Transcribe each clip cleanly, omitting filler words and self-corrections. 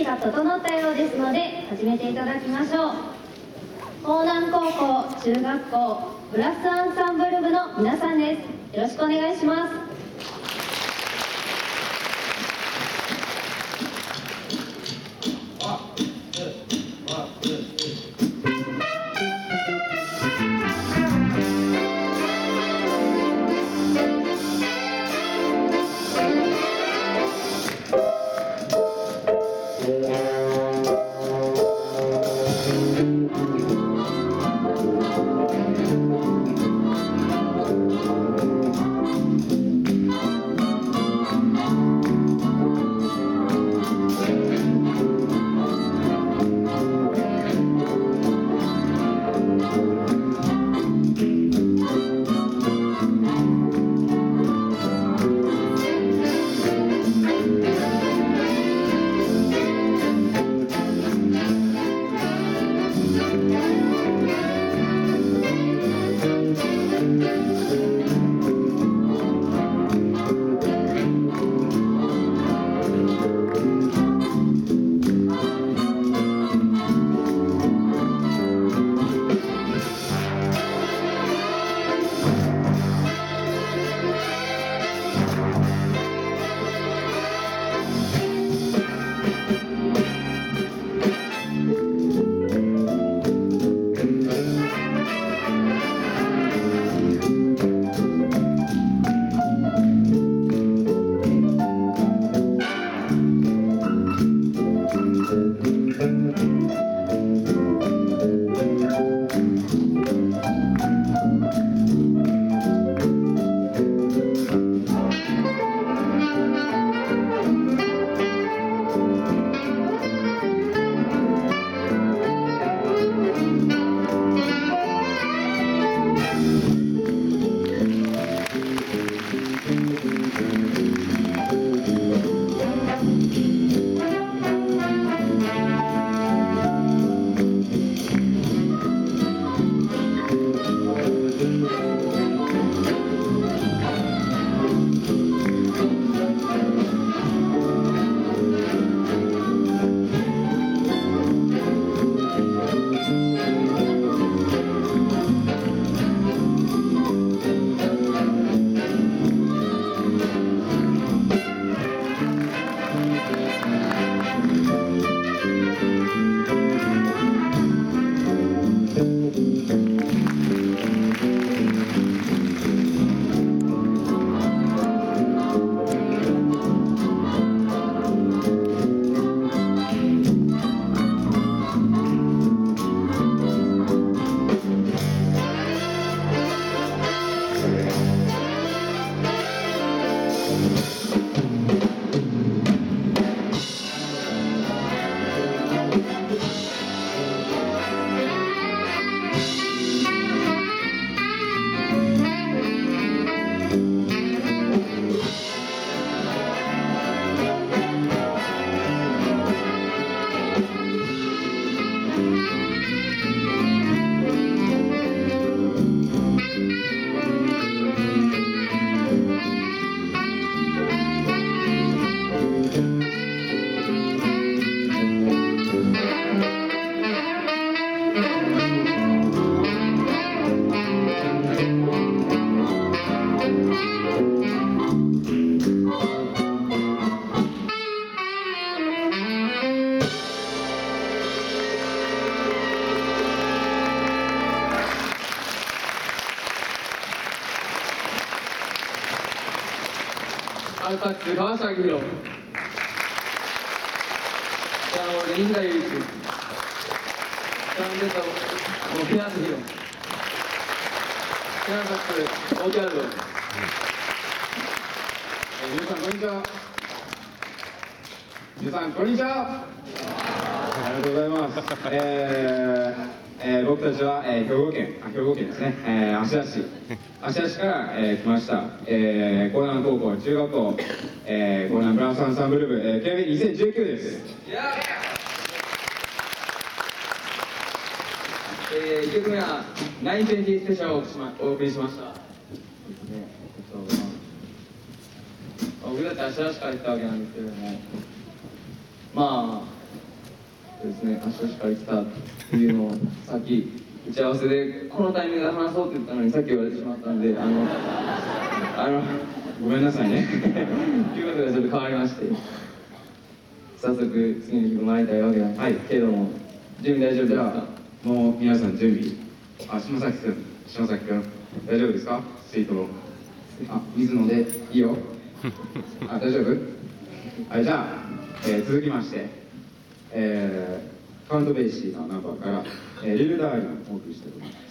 が整ったようですので始めていただきましょう。江南高校中学校ブラスアンサンブル部の皆さんです。よろしくお願いします。 アンカッツ川崎宏、リンダユイチ、トランペット沖縄弘、テナーサックスオーキャルド。皆さんこんにちは。皆さんこんにちは。ありがとうございます。僕たちは、兵庫県ですね、芦屋市から、来ました、江南高校中学校、江南ブラスアンサンブル部、KB2019 です。1曲目は920スペシャルをお送りしました。僕だって芦屋市から行ったわけなんですけれども、まあですね、足立から来たっていうのをさっき打ち合わせでこのタイミングで話そうって言ったのにさっき言われてしまったんでごめんなさいね。 ということがちょっと変わりまして、早速次の曲参りたいわけなんですけれども、準備大丈夫ですか？ もう皆さん準備。島崎君大丈夫ですか？スイートロー。水飲んでいいよ。大丈夫？はい、じゃあ、続きまして、カウントベイシーのナンバーから、リルダーリンをお送りしたいと思います。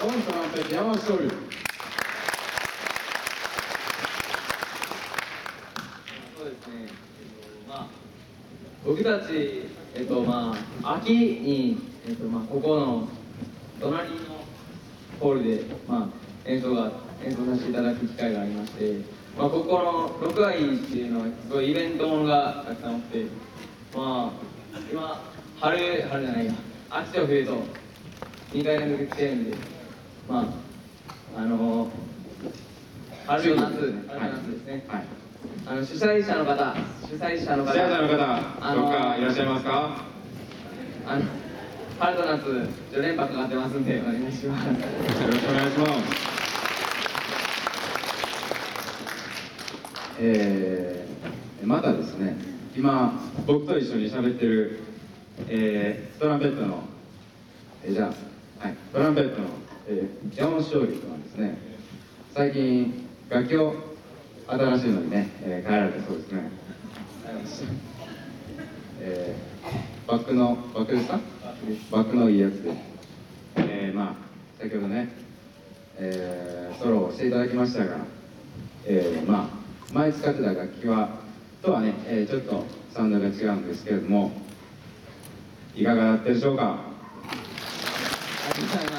本トランペット山内勝利。 そうですね、僕たち、秋に、ここの隣のホールで、演奏させていただく機会がありまして、ここの6階っていうのはすごいイベントものがたくさんあって、今春じゃないや、秋と冬と2回連続来てるんで、春と夏ですね。 はい。 主催者の方、 試合者の方、どっかいらっしゃいますか？ 春と夏、連覇かかってますんで、お願いします。 よろしくお願いします。またですね、今僕と一緒に喋ってる、トランペットの、トランペットの、山本勝利君はですね、最近楽器を新しいのにね、変えられたそうですね。バックですか？バックのいいやつで、先ほどね、ソロをしていただきましたが、前使ってた楽器とはね、ちょっとサウンドが違うんですけれども、いかがだったでしょうか？ ありがとうございます。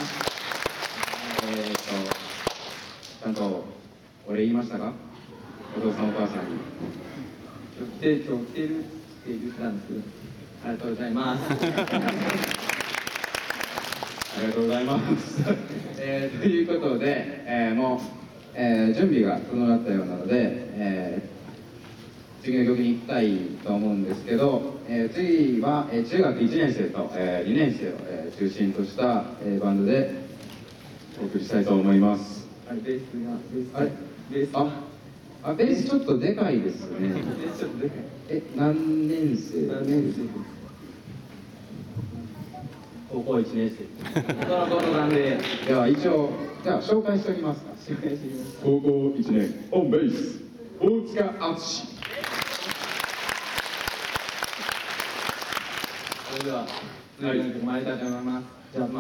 ちゃんとお礼言いましたか？お父さんお母さんに。 今日来てるって言ってたんですけど、ありがとうございます。 ありがとうございます。ということで、もう、準備が整ったようなので、次の曲に行きたいと思うんですけど、次は、中学1年生と、2年生を、中心とした、バンドでお送りしたいと思います。 ベースあれベースベースちょっとでかいですね。 ベースちょっとでかい。 何年生？ 高校1年生。そのことなんで。 では一応、紹介しておきますか。高校1年、オンベース、大塚敦。 それでは、次の曲参りたいと思います。じゃあ、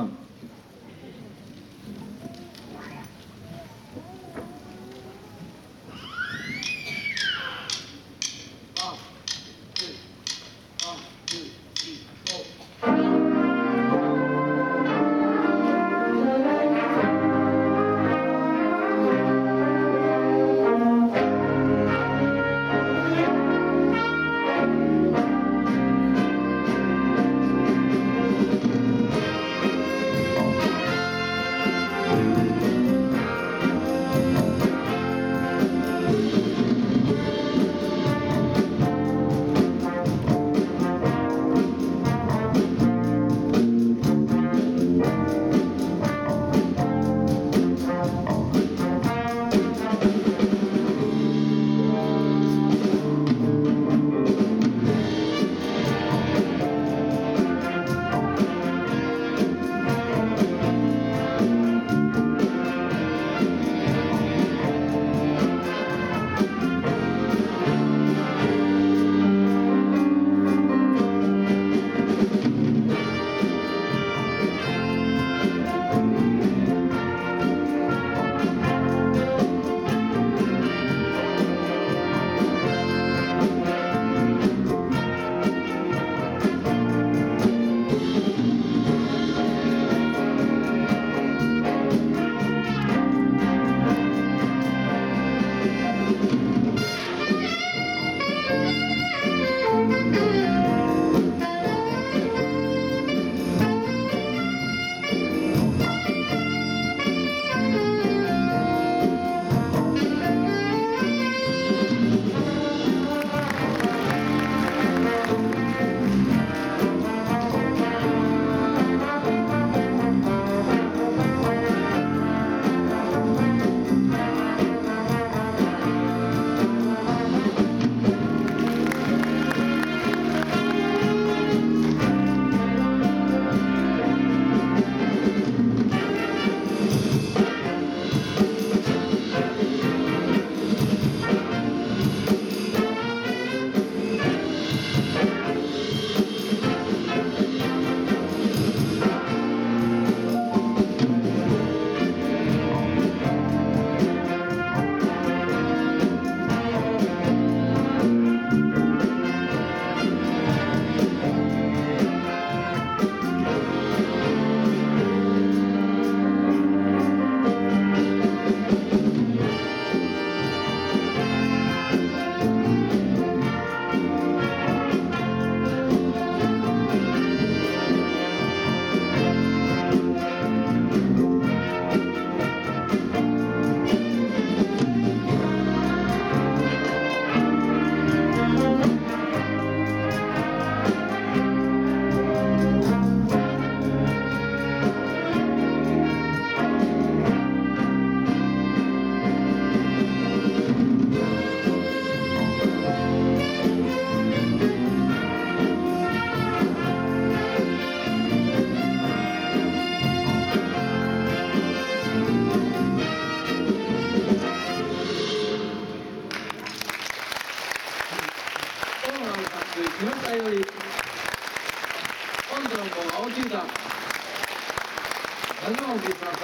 初めお聞きしました。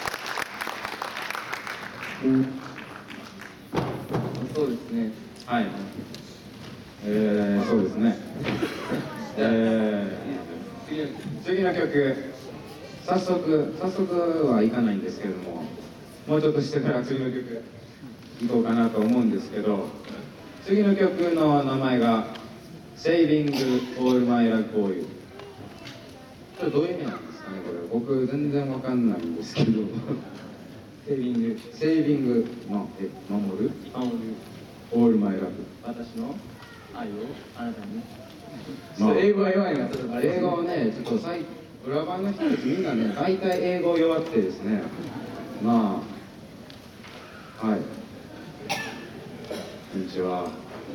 そうですね。 はい。そうですね。次の曲、早速はいかないんですけれども、もうちょっとしてから次の曲いこうかなと思うんですけど、次の曲の名前が Saving All My Love For You。これどういう意味なんですかね、これ。僕全然わかんないんですけど。 セービング。 セービングの、守る守る。 All My Love。 私の愛をあなたに。 まあ英語が弱いのがちょっと英語をね、ちょっと裏番の人たちみんなね、大体英語弱くてですね、まあ、はい。こんにちは。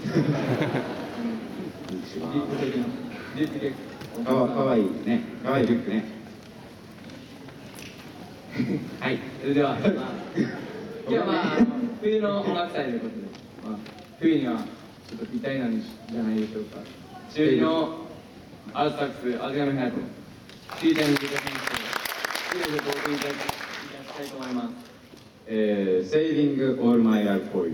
こんにちリュッは。 ク的な。リュックで。 かわいいね。かわいいリュックね。 はい。それでは、今日はまあ、冬の音楽祭ということで、まあ、冬にはちょっとぴったりなんじゃないでしょうか。中2のアルトサックス、アズガメハヤト、スイーターに入れた選手、冬でお送りいただきたいと思います。 Saving All My Love For You。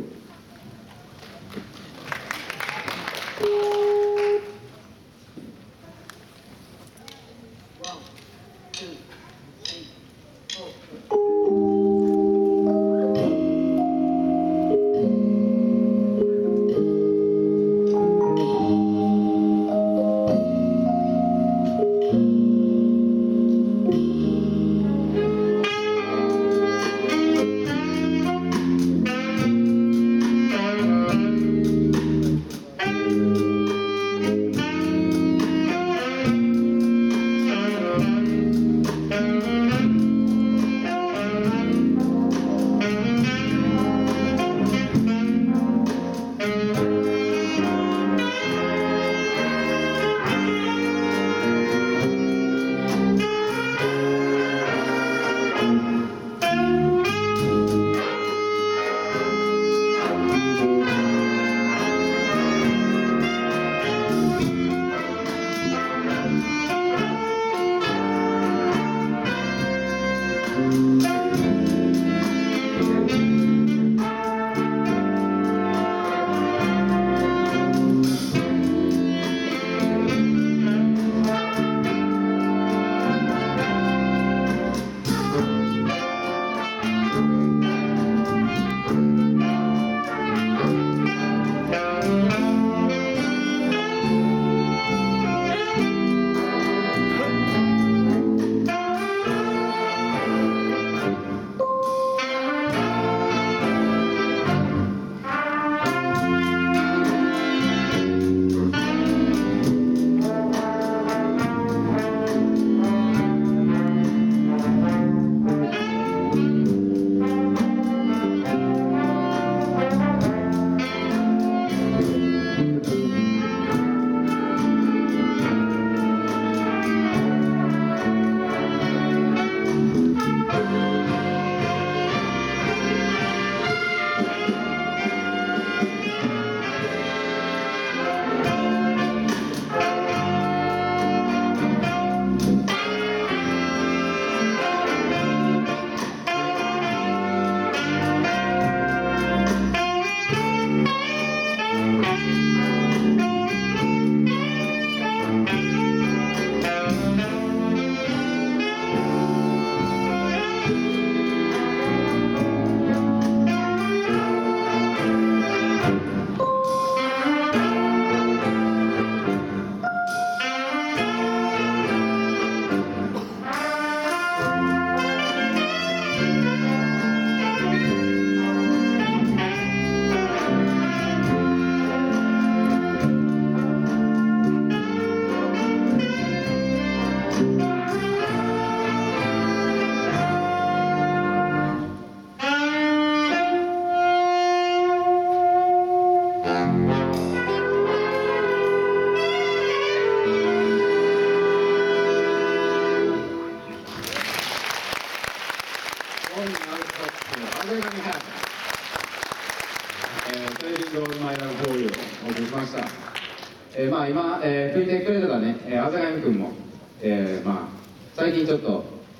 まあ今、聞いてくれてたね、あざがみ君も、まあ最近ちょっと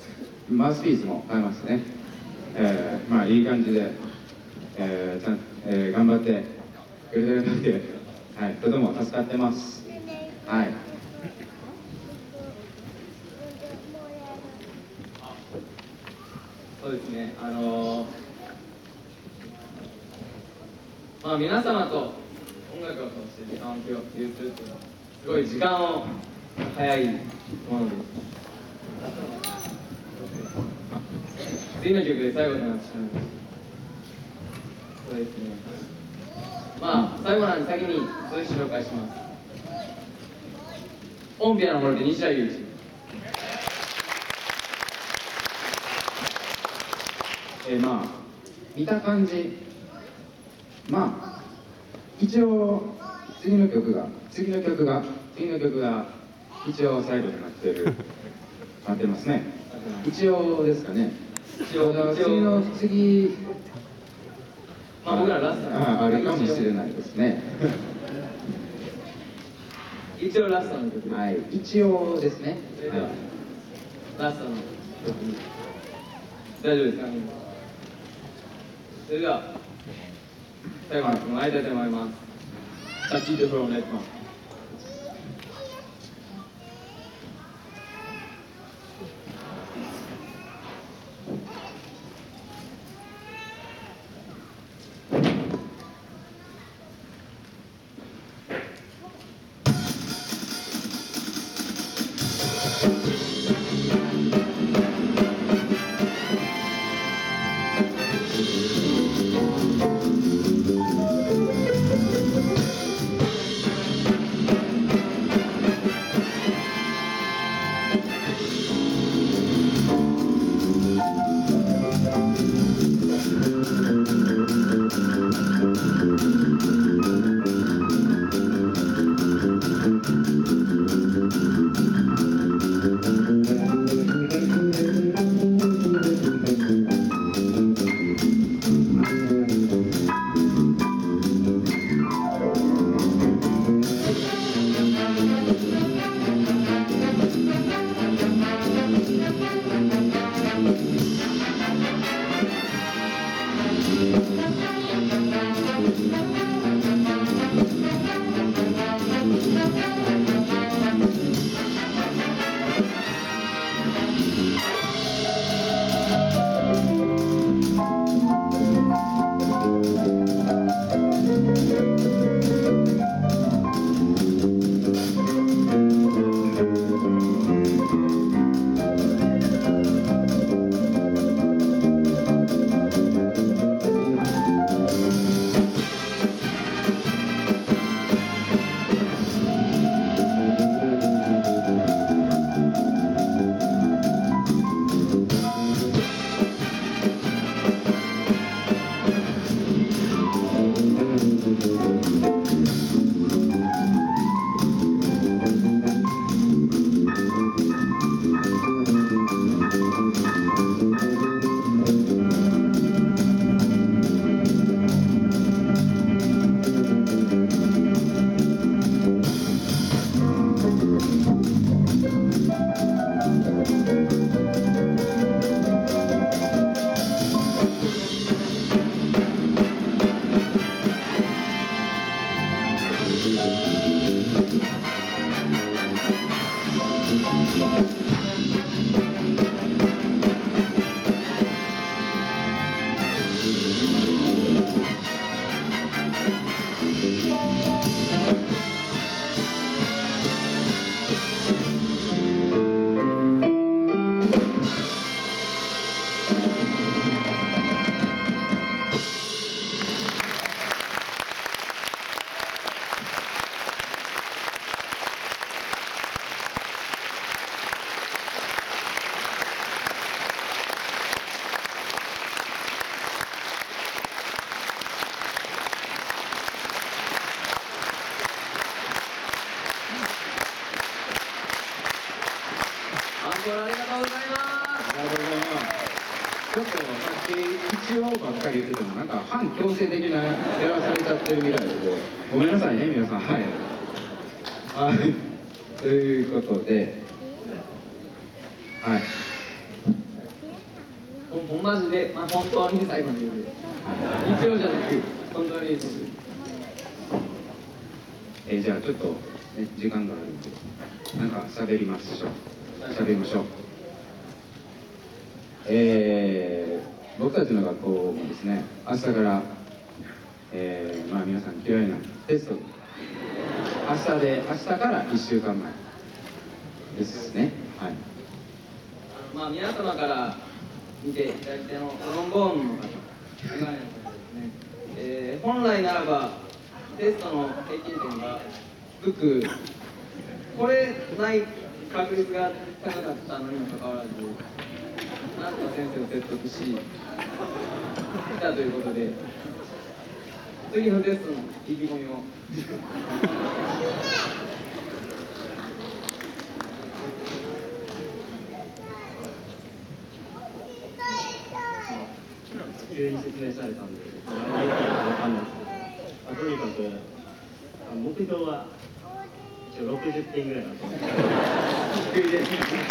マウスピースも買いましたね。まあいい感じで、頑張ってくれてるので、はい、とても助かってます。はい。 そうですね、まあ皆様と音楽を通して時間を共有するっていうのはすごい時間を早いものです。次の曲で最後となってしまいました。そうですね、まあ最後なんで先にそれ紹介します。オンピアノの森で西田裕一。 まあ見た感じ、まあ一応次の曲が一応最後になってますね。一応ですかね。次まあ僕らラストあるかもしれないですね。 一応ラストの曲。 はい、一応ですね。はい、 ラストの曲。大丈夫ですか？それでは最後に参りたいと思います。タッチイットフロムレッドマン。ありがとうございます。 ありがとうございます。ちょっとさっき一応ばっかり言っててもなんか反強制的なやらされちゃってるみたいでごめんなさいね皆さん。はい。はい。ということで、はい。 マジで、まあ、本当に最後の曲です。一応じゃなく、本当にそうです。 じゃあちょっと、ね、時間があるんで、なんか喋りましょう。喋りましょう。僕たちの学校もですね、明日から、まあ皆さん嫌いなテスト、明日から1週間前ですね。はい。 まあ皆様から見て左手のトロンボーンの方、眼鏡の方ですね。本来ならばテストの平均点が低く、これない確率が高かったのにもかかわらず、なんとか先生を説得し来たということで、次のテストの意気込みを。 急に説明されたんで、何が言ってるか分かんないですけど、とにかく目標は一応60点ぐらいだと思います。 低いです。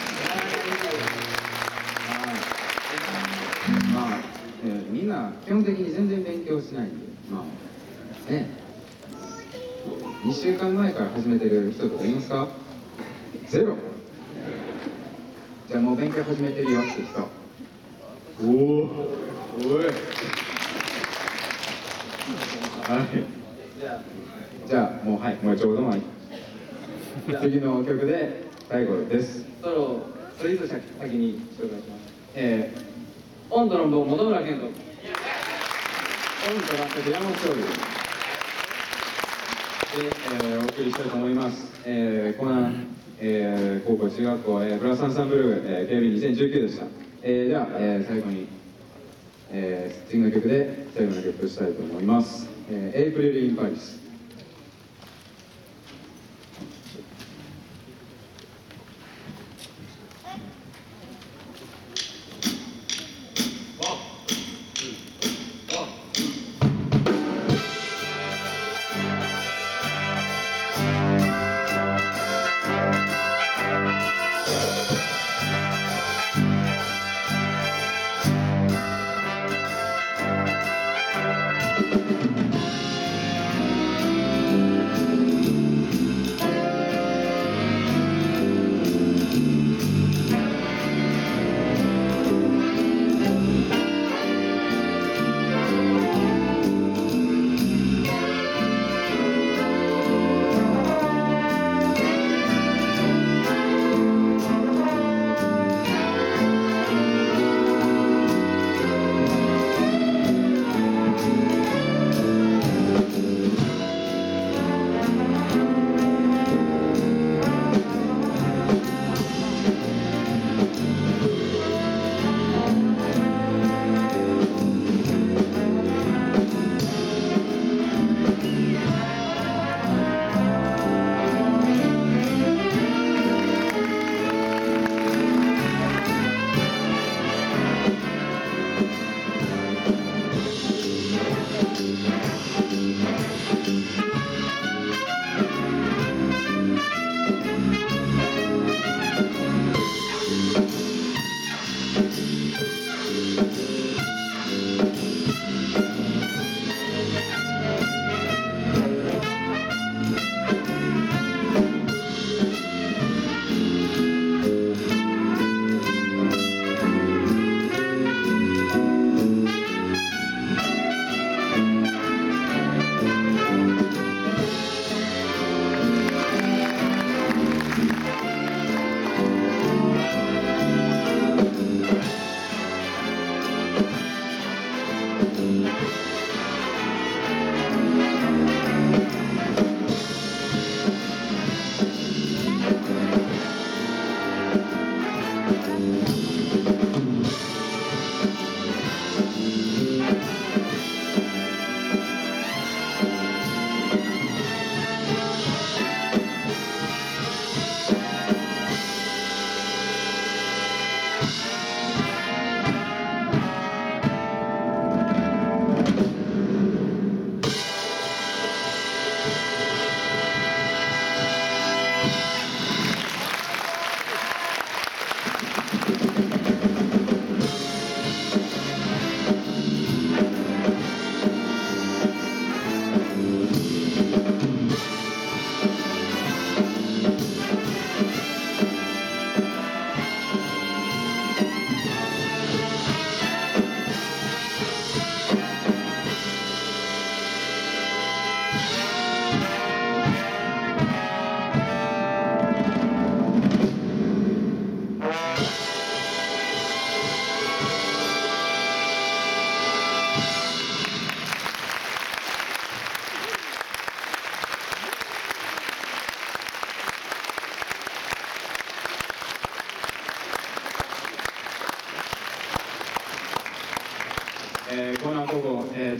まあ、みんな基本的に全然勉強しないんで、まあね、2週間前から始めてる人とかいますか？ゼロ。じゃあもう勉強始めてるよって人。おい。はい。じゃあもうはい、もうちょうど前。次の曲で最後です。 それいつ先に紹介します。オントロンボーン本村健人。オントランプ山本勝利で、お送りしたいと思います。コナン、高校中学校、ブラスアンサンブルー、KB2019 でした。じゃあ、最後に、次の曲で最後の曲としたいと思います。エイプリル・イン・パリス。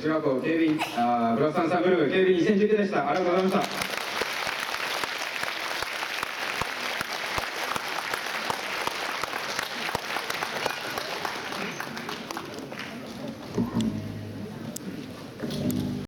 中学校警備ブラスアンサンブル部警備2019でした。ありがとうございました。